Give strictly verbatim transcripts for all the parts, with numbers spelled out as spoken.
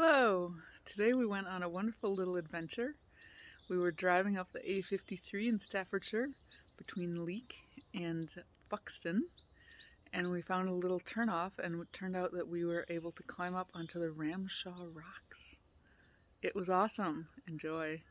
Hello! Today we went on a wonderful little adventure. We were driving up the A fifty-three in Staffordshire between Leek and Buxton, and we found a little turnoff, and it turned out that we were able to climb up onto the Ramshaw Rocks. It was awesome. Enjoy.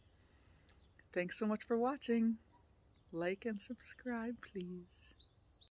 Thanks so much for watching. Like and subscribe, please.